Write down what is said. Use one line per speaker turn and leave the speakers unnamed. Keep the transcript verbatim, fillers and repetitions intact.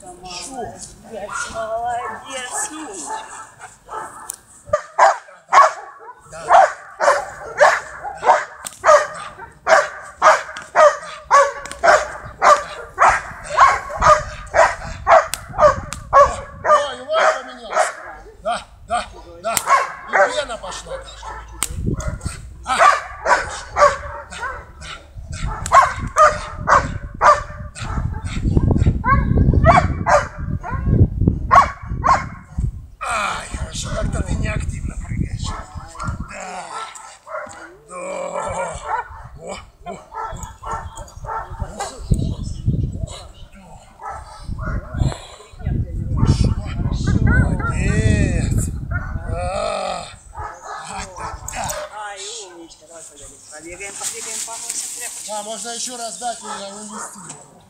Молодец, молодец, умничка.
Да, да, да. И пена пошла. А. Ай, хорошо, как-то ты неактивно прыгаешь. Да. Да. О, о, о. Молодец. А.
Ай, умничка, давай побегаем, побегаем, побегаем, помойся, тряпочку.
А, можно еще раз дать и увести.